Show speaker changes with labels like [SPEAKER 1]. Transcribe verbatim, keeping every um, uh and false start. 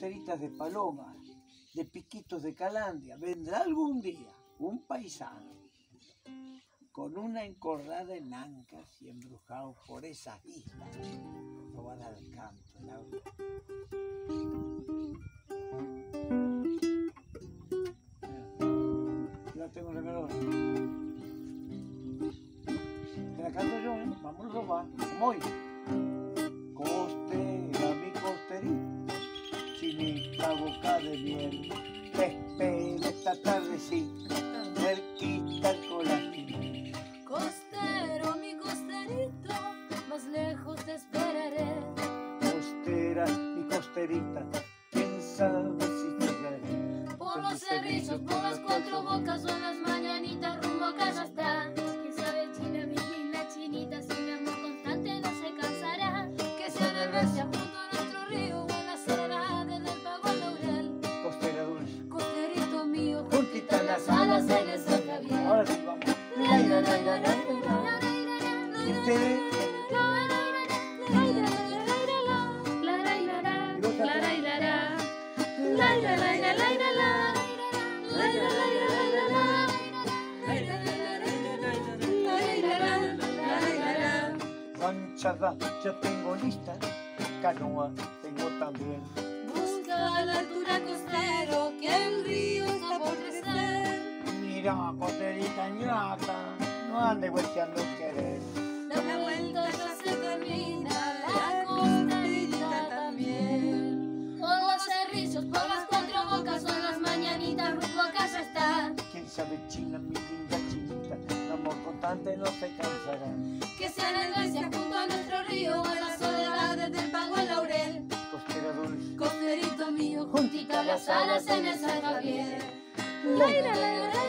[SPEAKER 1] costeritas de palomas, de piquitos de calandria. Vendrá algún día un paisano con una encordada en ancas y embrujado por esas islas. Lo va a dar canto el agua. Yo tengo un remedio. Te la canto yo, ¿eh? Vamos a robar. Como hoy. Costera, mi costerita, chinita, boca de miel, te espero esta tardecita, cerquita al colatín.
[SPEAKER 2] Costero, mi costerito, más lejos te esperaré.
[SPEAKER 1] Costera, mi costerita, quién sabe si llegaré.
[SPEAKER 2] Por los cerrillos, por las cuatro bocas, son las mañanitas, rumbo a casa está. Quién sabe, china, mi linda chinita, si mi amor constante no se cansará. Que sea en el Recia, junto a nuestro río, o en la soledad del pago al laurel.
[SPEAKER 1] Costera dulce,
[SPEAKER 2] Costerito mío,
[SPEAKER 1] juntita en las
[SPEAKER 2] alas en el San Javier.
[SPEAKER 1] Ahora sí, vamos. La, la, la, la, la, la. Y ustedes, ranchada ya tengo lista, canoa tengo también.
[SPEAKER 2] Busca a la altura, costero, que el río está por crecer.
[SPEAKER 1] Mira, costerita ñata, no ande hueseando querer.
[SPEAKER 2] La vuelta ya se termina, la costerita también. Por los cerrillos, por las cuatro bocas, son las mañanitas, rumbo a casa está.
[SPEAKER 1] Quién sabe, china, mi linda chinita, el amor constante no se cansará.
[SPEAKER 2] Que sea en el Grecia, junto a nuestro río, o en la soledad del pago al laurel.
[SPEAKER 1] Costera dulce,
[SPEAKER 2] Costerito mío, juntita las alas en el San Javier. La, la, la, la.